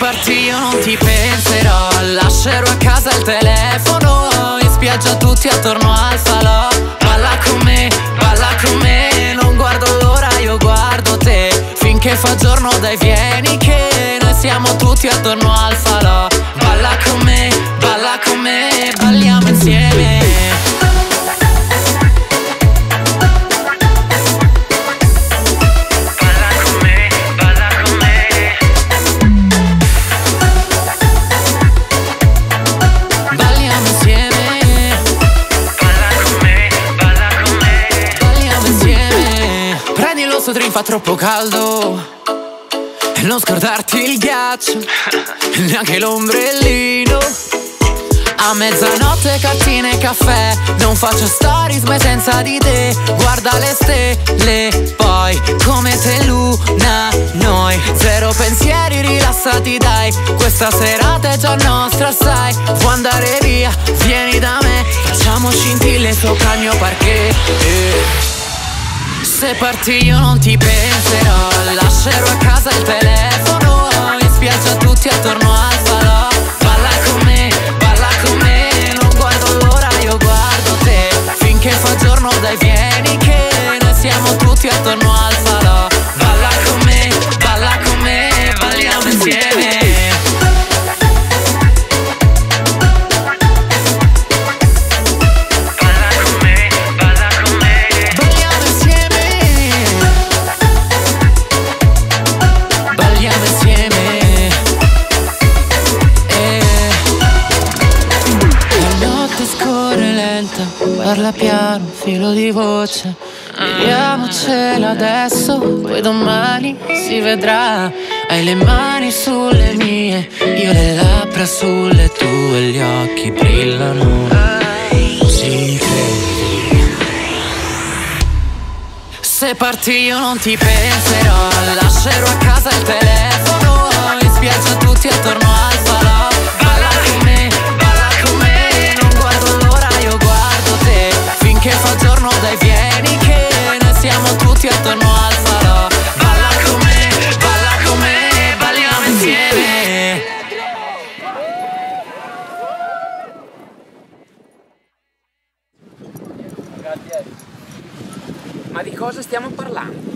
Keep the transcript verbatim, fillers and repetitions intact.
parti io non ti penserò, lascerò a casa il telefono, in spiaggia tutti attorno al falò. Balla con me, balla con me, non guardo l'ora, io guardo te. Finché fa giorno dai vieni che noi siamo tutti attorno al falò. Balla con me, balla con me, balliamo insieme. Questo drink fa troppo caldo e non scordarti il ghiaccio, neanche l'ombrellino. A mezzanotte cartine e caffè, non faccio stories mai senza di te. Guarda le stelle, poi come te luna noi. Zero pensieri rilassati dai, questa serata è già nostra sai. Può andare via, vieni da me, facciamo scintille sopra il mio parquet. eh. Se parti io non ti penserò, lascerò a casa il telefono, in spiaggia tutti attorno al falò. Balla con me, balla con me, non guardo l'ora, io guardo te. Finché fa giorno dai vieni che noi siamo tutti attorno al falò. Balla con me, balla con me, balliamo insieme. Parla piano, filo di voce, vediamocela adesso, poi domani si vedrà. Hai le mani sulle mie, io le labbra sulle tue, gli occhi brillano, ci credi. Se parti io non ti penserò, lascerò a casa il telefono, in spiaggia tutti attorno al falò. Balla con me, balla con me, non guardo l'ora, io guardo te. Finché fa giorno dai vieni che noi siamo tutti attorno al falò. Balla con me, balla con me, balliamo insieme. Ma di cosa stiamo parlando?